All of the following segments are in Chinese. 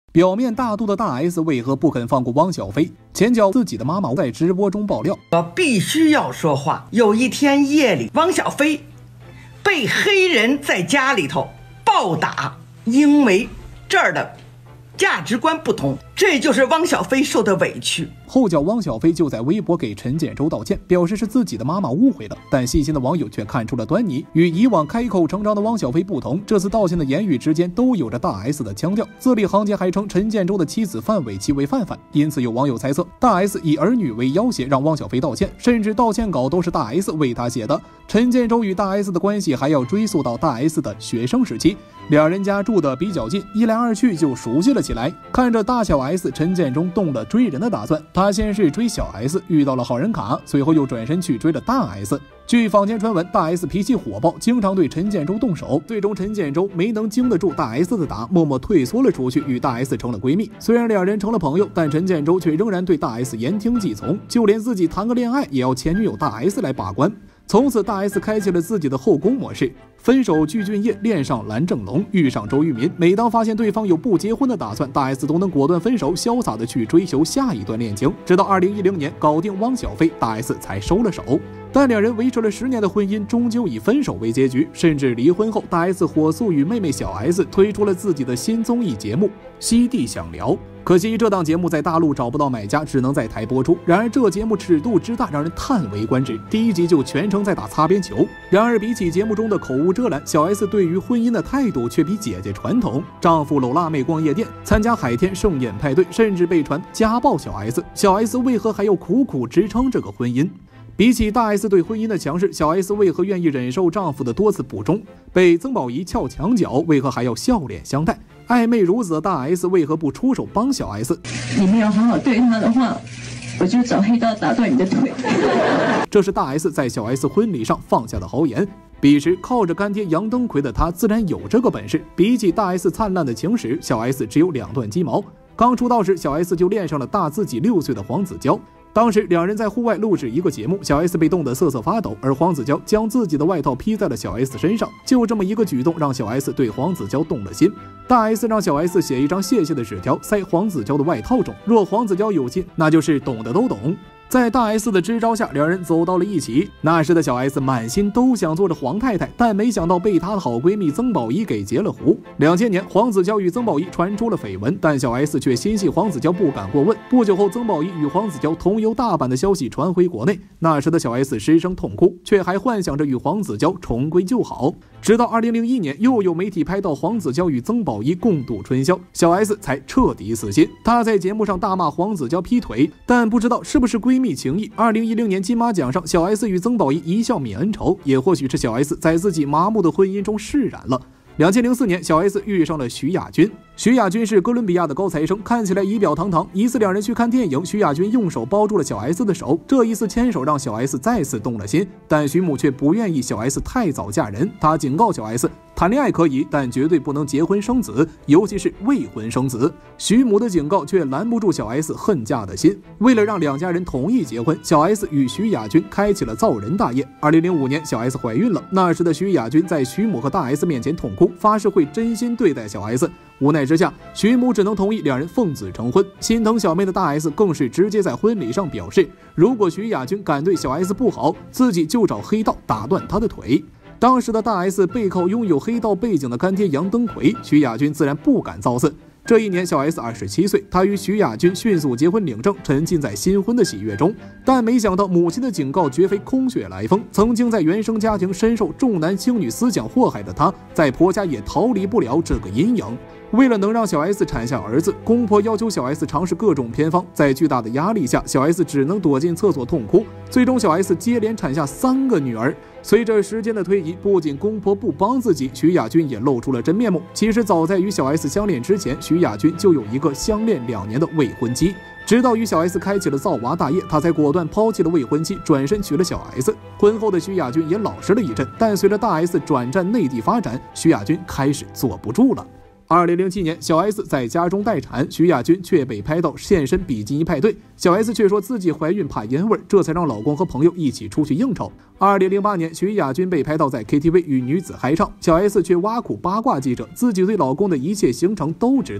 表面大度的大 S 为何不肯放过汪小菲？前脚自己的妈妈在直播中爆料， 我必须要说话。有一天夜里，汪小菲被黑人在家里头暴打，因为这儿的价值观不同，这就是汪小菲受的委屈。 后脚汪小菲就在微博给陈建州道歉，表示是自己的妈妈误会了，但细心的网友却看出了端倪。与以往开口成章的汪小菲不同，这次道歉的言语之间都有着大 S 的腔调。字里行间还称陈建州的妻子范玮琪为范范，因此有网友猜测大 S 以儿女为要挟让汪小菲道歉，甚至道歉稿都是大 S 为他写的。陈建州与大 S 的关系还要追溯到大 S 的学生时期，两人家住的比较近，一来二去就熟悉了起来。看着大小 S， 陈建州动了追人的打算，他先是追小 S， 遇到了好人卡，随后又转身去追了大 S。据坊间传闻，大 S 脾气火爆，经常对陈建州动手，最终陈建州没能经得住大 S 的打，默默退缩了出去，与大 S 成了闺蜜。虽然两人成了朋友，但陈建州却仍然对大 S 言听计从，就连自己谈个恋爱也要前女友大 S 来把关。从此大 S 开启了自己的后宫模式，分手具俊晔，恋上蓝正龙，遇上周渝民。每当发现对方有不结婚的打算，大 S 都能果断分手，潇洒的去追求下一段恋情。直到2010年搞定汪小菲，大 S 才收了手。但两人维持了10年的婚姻终究以分手为结局，甚至离婚后，大 S 火速与妹妹小 S 推出了自己的新综艺节目《西地想聊》。可惜这档节目在大陆找不到买家，只能在台播出。然而这节目尺度之大，让人叹为观止。第一集就全程在打擦边球。然而比起节目中的口无遮拦，小 S 对于婚姻的态度却比姐姐传统。丈夫搂辣妹逛夜店，参加海天盛宴派对，甚至被传家暴小 S。小 S 为何还要苦苦支撑这个婚姻？比起大 S 对婚姻的强势，小 S 为何愿意忍受丈夫的多次不忠？被曾宝仪撬墙角，为何还要笑脸相待？暧昧如此的大 S 为何不出手帮小 S？ 你没有好好对她的话，我就找黑刀打断你的腿。 这是大 S 在小 S 婚礼上放下的豪言。彼时靠着干爹杨登魁的他自然有这个本事。比起大 S 灿烂的情史，小 S 只有2段鸡毛。刚出道时，小 S 就恋上了大自己6岁的黄子佼。当时两人在户外录制一个节目，小 S 被冻得瑟瑟发抖，而黄子佼将自己的外套披在了小 S 身上。就这么一个举动，让小 S 对黄子佼动了心。大 S 让小 S 写一张谢谢的纸条塞黄子佼的外套中，若黄子佼有心，那就是懂的都懂。在大 S 的支招下，两人走到了一起。那时的小 S 满心都想做着黄太太，但没想到被她的好闺蜜曾宝仪给截了胡。2000年，黄子佼与曾宝仪传出了绯闻，但小 S 却心系黄子佼，不敢过问。不久后，曾宝仪与黄子佼同游大阪的消息传回国内，那时的小 S 失声痛哭，却还幻想着与黄子佼重归旧好。直到2001年，又有媒体拍到黄子佼与曾宝仪共度春宵，小 S 才彻底死心。她在节目上大骂黄子佼劈腿，但不知道是不是闺蜜情谊。2010年金马奖上，小 S 与曾宝仪一笑泯恩仇，也或许是小 S 在自己麻木的婚姻中释然了。2004年，小 S 遇上了徐亚军。徐亚军是哥伦比亚的高材生，看起来仪表堂堂。一次两人去看电影，徐亚军用手包住了小 S 的手，这一次牵手让小 S 再次动了心。但徐母却不愿意小 S 太早嫁人，她警告小 S， 谈恋爱可以，但绝对不能结婚生子，尤其是未婚生子。徐母的警告却拦不住小 S 恨嫁的心。为了让两家人同意结婚，小 S 与徐亚军开启了造人大业。2005年，小 S 怀孕了，那时的徐亚军在徐母和大 S 面前痛哭，发誓会真心对待小 S。无奈之下，徐母只能同意两人奉子成婚。心疼小妹的大 S 更是直接在婚礼上表示，如果徐亚军敢对小 S 不好，自己就找黑道打断他的腿。当时的大 S 背靠拥有黑道背景的干爹杨登魁，徐亚军自然不敢造次。这一年，小 S 27岁，她与徐亚军迅速结婚领证，沉浸在新婚的喜悦中。但没想到母亲的警告绝非空穴来风，曾经在原生家庭深受重男轻女思想祸害的她，在婆家也逃离不了这个阴影。为了能让小 S 产下儿子，公婆要求小 S 尝试各种偏方，在巨大的压力下，小 S 只能躲进厕所痛哭。最终，小 S 接连产下3个女儿。随着时间的推移，不仅公婆不帮自己，徐亚军也露出了真面目。其实早在与小 S 相恋之前，徐亚军就有一个相恋2年的未婚妻。直到与小 S 开启了造娃大业，他才果断抛弃了未婚妻，转身娶了小 S。婚后的徐亚军也老实了一阵，但随着大 S 转战内地发展，徐亚军开始坐不住了。2007年，小 S 在家中待产，徐亚军却被拍到现身比基尼派对，小 S 却说自己怀孕怕烟味，这才让老公和朋友一起出去应酬。2008年，徐亚军被拍到在 KTV 与女子嗨唱，小 S 却挖苦八卦记者，自己对老公的一切行程都知道。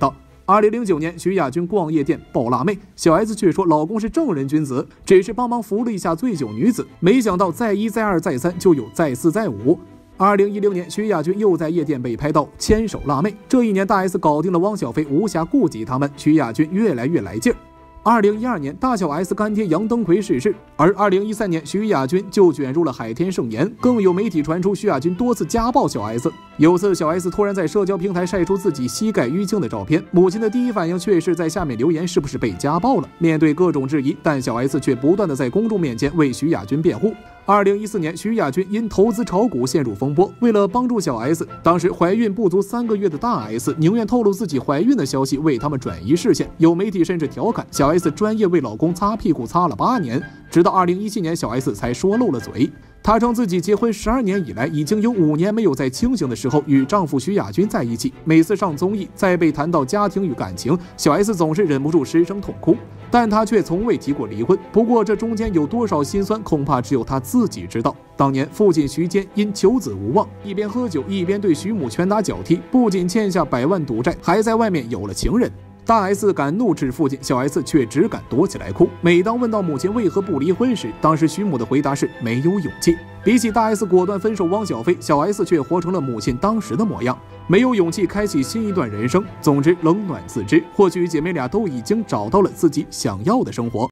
2009年，徐亚军逛夜店抱辣妹，小 S 却说老公是正人君子，只是帮忙扶了一下醉酒女子，没想到再一再二再三就有再四再五。2010年，徐亚军又在夜店被拍到牵手辣妹。这一年，大 S 搞定了汪小菲，无暇顾及他们，徐亚军越来越来劲儿。2012年，大小 S 干爹杨登魁逝世，而2013年，徐亚军就卷入了海天盛宴，更有媒体传出徐亚军多次家暴小 S。有次，小 S 突然在社交平台晒出自己膝盖淤青的照片，母亲的第一反应却是在下面留言是不是被家暴了。面对各种质疑，但小 S 却不断的在公众面前为徐亚军辩护。2014年，徐亚军因投资炒股陷入风波，为了帮助小 S， 当时怀孕不足3个月的大 S 宁愿透露自己怀孕的消息，为他们转移视线。有媒体甚至调侃小 S 专业为老公擦屁股擦了8年，直到2017年小 S 才说漏了嘴。她称自己结婚12年以来，已经有5年没有在清醒的时候与丈夫徐亚军在一起。每次上综艺，再被谈到家庭与感情，小 S 总是忍不住失声痛哭，但她却从未提过离婚。不过这中间有多少心酸，恐怕只有她自己知道。当年父亲徐坚因求子无望，一边喝酒一边对徐母拳打脚踢，不仅欠下100万赌债，还在外面有了情人。大 S 敢怒斥父亲，小 S 却只敢躲起来哭。每当问到母亲为何不离婚时，当时徐母的回答是没有勇气。比起大 S 果断分手汪小菲，小 S 却活成了母亲当时的模样，没有勇气开启新一段人生。总之冷暖自知，或许姐妹俩都已经找到了自己想要的生活。